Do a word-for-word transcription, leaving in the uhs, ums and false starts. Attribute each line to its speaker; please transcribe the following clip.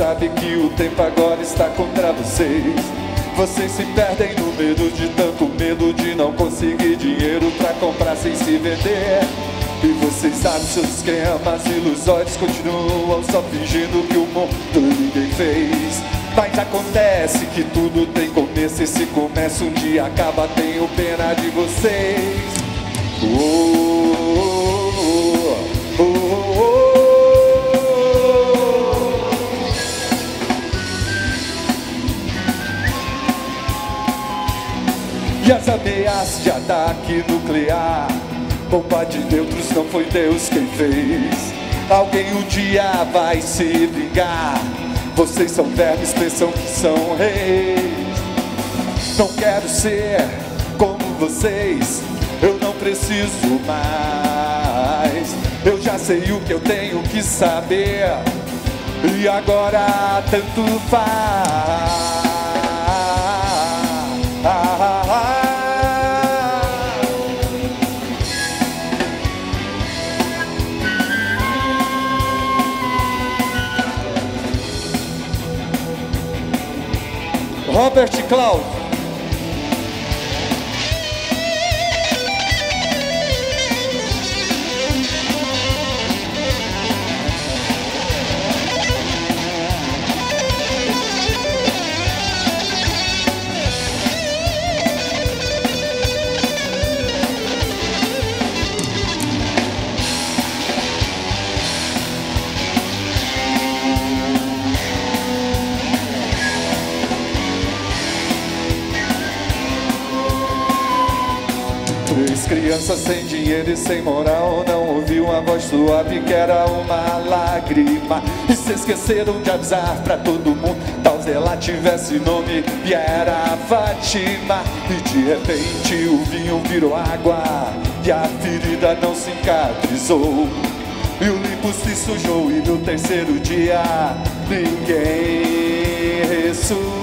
Speaker 1: sabe que o tempo agora está contra vocês. Vocês se perdem no medo de tanto medo de não conseguir dinheiro pra comprar sem se vender. E vocês sabem seus esquemas ilusórios continuam só fingindo que o mundo ninguém fez. Mas acontece que tudo tem começo, esse começo um dia acaba, tenho pena de vocês. Oh, oh, oh, oh. E as ameaças de ataque nuclear, bomba de neutros, não foi Deus quem fez. Alguém um dia vai se vingar. Vocês são vermes, pensam que são reis. Não quero ser como vocês, eu não preciso mais. Eu já sei o que eu tenho que saber, e agora tanto faz. Robert Cláudio. Três crianças sem dinheiro e sem moral não ouviu a voz suave que era uma lágrima. E se esqueceram de avisar pra todo mundo, talvez ela tivesse nome e era Fátima. E de repente o vinho virou água e a ferida não cicatrizou. E o limpo se sujou e no terceiro dia ninguém ressuscitou.